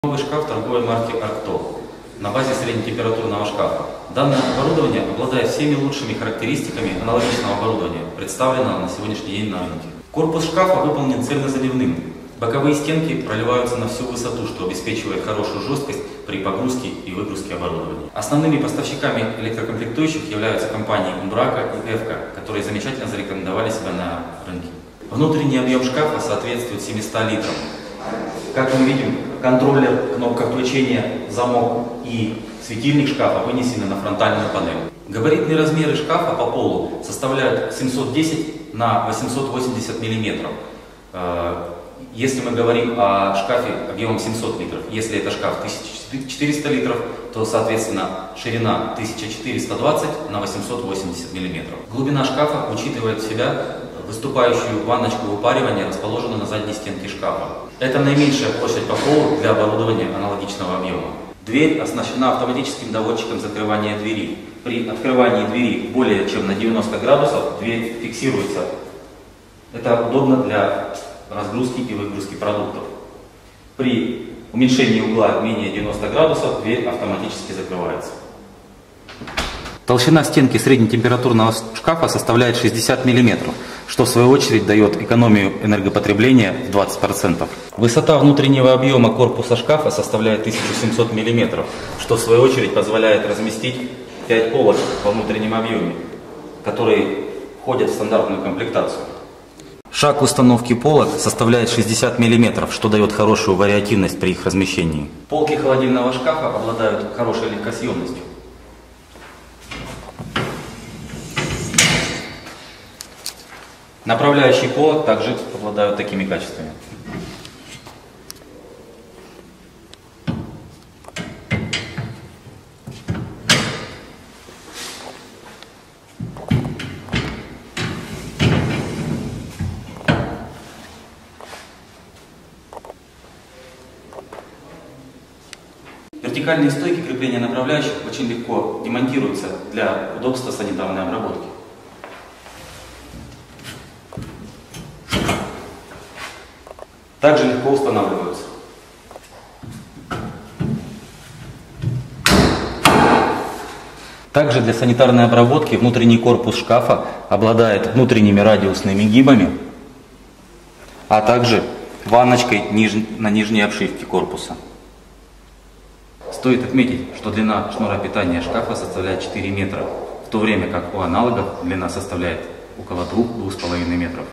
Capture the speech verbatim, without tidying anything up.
Новый шкаф торговой марки Arcto на базе среднетемпературного шкафа. Данное оборудование обладает всеми лучшими характеристиками аналогичного оборудования, представленного на сегодняшний день на рынке. Корпус шкафа выполнен цельнозаливным. Боковые стенки проливаются на всю высоту, что обеспечивает хорошую жесткость при погрузке и выгрузке оборудования. Основными поставщиками электрокомплектующих являются компании Umbraco и Evco, которые замечательно зарекомендовали себя на рынке. Внутренний объем шкафа соответствует семистам литрам. Как мы видим, контроллер, кнопка включения, замок и светильник шкафа вынесены на фронтальную панель. Габаритные размеры шкафа по полу составляют семьсот десять на восемьсот восемьдесят миллиметров. Если мы говорим о шкафе объемом семьсот литров, если это шкаф тысяча четыреста литров, то соответственно ширина тысяча четыреста двадцать на восемьсот восемьдесят миллиметров. Глубина шкафа учитывает в себя выступающую ванночку выпаривания, расположенную на задней стенке шкафа. Это наименьшая площадь по полу для оборудования аналогичного объема. Дверь оснащена автоматическим доводчиком закрывания двери. При открывании двери более чем на девяносто градусов дверь фиксируется. Это удобно для разгрузки и выгрузки продуктов. При уменьшении угла менее девяноста градусов дверь автоматически закрывается. Толщина стенки среднетемпературного шкафа составляет шестьдесят миллиметров, что в свою очередь дает экономию энергопотребления в двадцать процентов. Высота внутреннего объема корпуса шкафа составляет тысячу семьсот миллиметров, что в свою очередь позволяет разместить пять полок во внутреннем объеме, которые входят в стандартную комплектацию. Шаг установки полок составляет шестьдесят миллиметров, что дает хорошую вариативность при их размещении. Полки холодильного шкафа обладают хорошей легкосъемностью. Направляющие полок также обладают такими качествами. Вертикальные стойки крепления направляющих очень легко демонтируются для удобства санитарной обработки. Также легко устанавливаются. Также для санитарной обработки внутренний корпус шкафа обладает внутренними радиусными гибами, а также ванночкой ниж... на нижней обшивке корпуса. Стоит отметить, что длина шнура питания шкафа составляет четыре метра, в то время как у аналогов длина составляет около двух — двух с половиной метров.